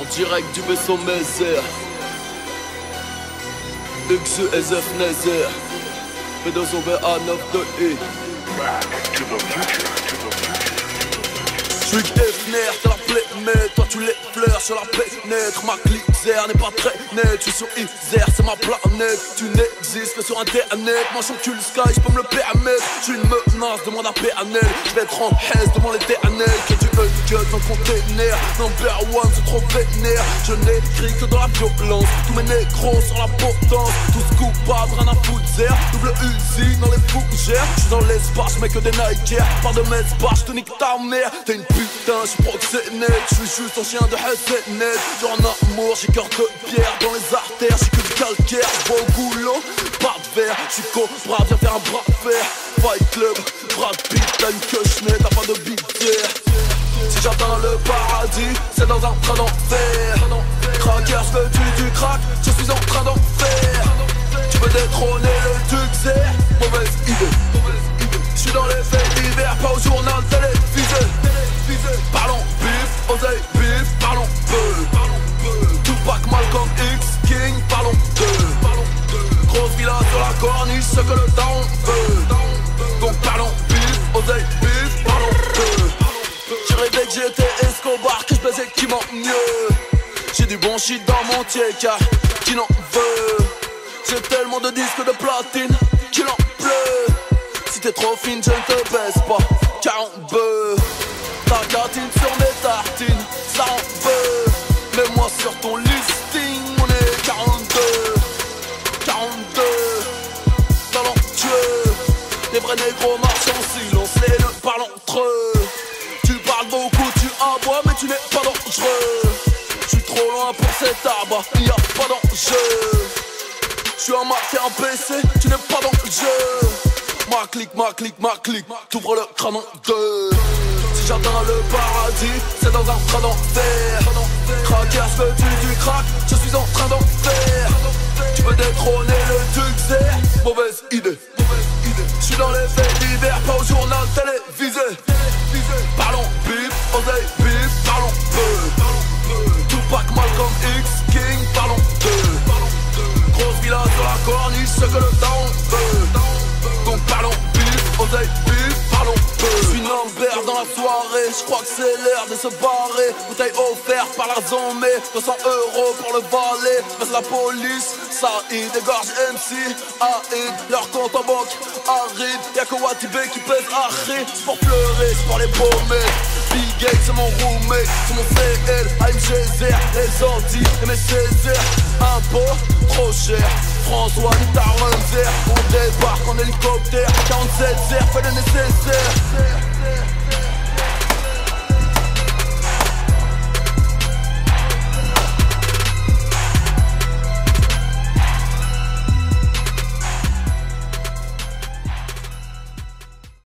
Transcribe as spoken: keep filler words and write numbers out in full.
direct du vaisseau Mézère. X U S F Nézère P deux O B A neuf deux I. Back to the future, to the future. J'suis Defner, t'as la plaie, mais toi tu les fleurs sur la pénètre. Ma clique n'est pas très nette, j'suis sur Isère, c'est ma planète. Tu n'existes que sur internet, moi j'encule le sky, j'peux me le permettre. J'suis une menace, demande à P N L. J'vais être en haise devant l'éternel. Que tu uncut dans le container. Number one, c'est trop vénère. Je n'écris que dans la violence. Tous mes négros sur la potence. Tous coupables, rien à foutre, zère. Double usine dans les fougères. J'suis dans l'espace, j'mets que des Nike. Par de mes spas, j'te nique ta mère. T'es une putain, j'suis proxénète. J'suis juste un chien de Hessenet. Genre en amour, j'ai cœur de pierre. Dans les artères, j'ai que du calcaire. J'vois au boulot, pas de verre. J'suis cobra, viens faire un bras de fer. Fight Club, Brad Pitt, t'as une queue chenette, t'as pas de bitière. Si j'atteins le paradis, c'est dans un train d'enfer. Cracker, j'veux du crack, je suis en train d'en faire. Tu veux détrôner le succès, mauvaise idée. J'suis dans les faits divers, pas au journal télévisé. Parlons bif, oseille bif, parlons peu. Tupac, Malcolm X, King, parlons d'eux. Grosse villa sur la corniche, ce que le daron veut. Donc parlons bif, oseille bif, parlons peu. J'ai rêvé que j'étais Escobar, que je baisais qui m'en mieux. J'ai du bon shit dans mon tieka, qui n'en veut. J'ai tellement de disques de platine, qu'il en pleut. Si t'es trop fine, je ne te baisse pas, quarante bœufs. Ta gatine sur mes tartines, ça en veut. Mets-moi sur ton listing, on est quarante-deux. quarante-deux, talentueux. Les vrais négros marchent en silence, les deux parlent entre eux. Tu parles beaucoup, tu aboies, mais tu n'es pas dangereux. J'suis trop loin pour cet arbre, il n'y a pas d'enjeu. J'suis un Mac et un P C, tu n'es pas dans le jeu. Ma clique, ma clique, ma clique, t'ouvres le crâne en deux. Si j'atteins le paradis, c'est dans un train d'enfer. Cracker, j'veux du, du crack, je suis en train d'en faire. Tu veux détrôner le succès, mauvaise idée. J'suis dans les faits divers, pas au journal télévisé. Parlons bif, oseille bif, parlons peu. Tupac, Malcolm X, King, parlons d'eux. Grosse villa sur la corniche, ce que le daron veut. Donc parlons bif, oseille bif, parlons peu. J'suis Lambert dans la soirée, j'crois que c'est l'heure de se barrer. Bouteille offerte par la zombie, deux cents euros pour le valet. Passe la police, Saïd, égorge M C, Aïd. Leur compte en banque, aride. Y'a que Watibé qui pèse Harry. C'est pour pleurer, c'est pour les beaux mecs. Big Gate, c'est mon roommate, c'est mon C L, A M G Z, les ordi et mes Césaires. Impôt, trop cher, François, nique ta Runzer. On débarque en hélicoptère, quarante-sept zère, fais le nécessaire.